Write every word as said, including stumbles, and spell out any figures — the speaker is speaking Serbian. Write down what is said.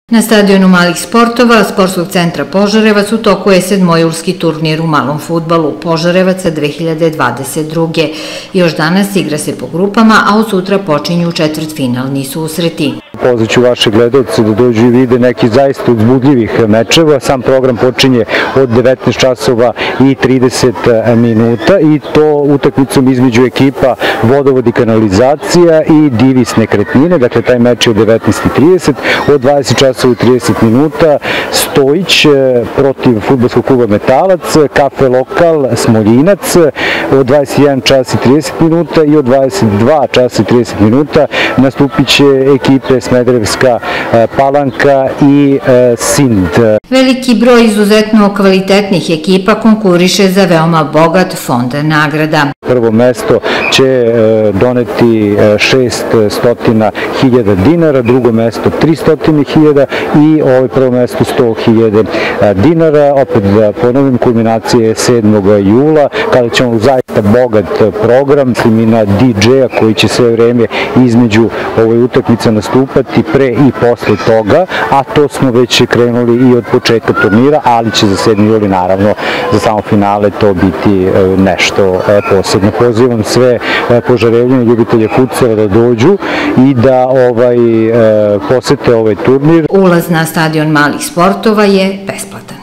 Na stadionu malih sportova Sportskog centra Požarevac u toku je sedmojulski turnir u malom fudbalu Požarevaca dve hiljade dvadeset druge. Još danas igra se po grupama, a od sutra počinju četvrtfinalni susreti. Pozvaću vaše gledalce da dođu i vide neki zaista uzbudljivih mečeva. Sam program počinje od devetnaest časova i trideset minuta i to utakmicom između ekipa Vodovod i kanalizacija i Divis nekretnine. Dakle, taj meč je od devetnaest i trideset, od dvadeset časova i trideset minuta Stojić protiv fudbalskog kluba Metalac, Kafe Lokal Smoljinac, od dvadeset jedan čas i trideset minuta i od dvadeset dva časa i trideset minuta nastupit će ekipe Smederevska Palanka i Sind. Veliki broj izuzetno kvalitetnih ekipa konkuriše za veoma bogat fond nagrada. Prvo mesto će doneti šesnaest hiljada dinara, drugo mesto tristo hiljada i ovo prvo mesto sto hiljada dinara. Opet da ponovim, kulminacija je sedmog jula, kada ćemo zaista bogat program, mislim i na di džeja koji će sve vreme između ovoj utakmice nastupati pre i posle toga, a to smo već krenuli i od početka turnira, ali će za sedmi juli naravno za samo finale to biti nešto posebno. Pozivam sve Požarevljane, ljubitelje futsala da dođu i da ovaj posete ovaj turnir. Ulaz na stadion malih sportova je besplatan.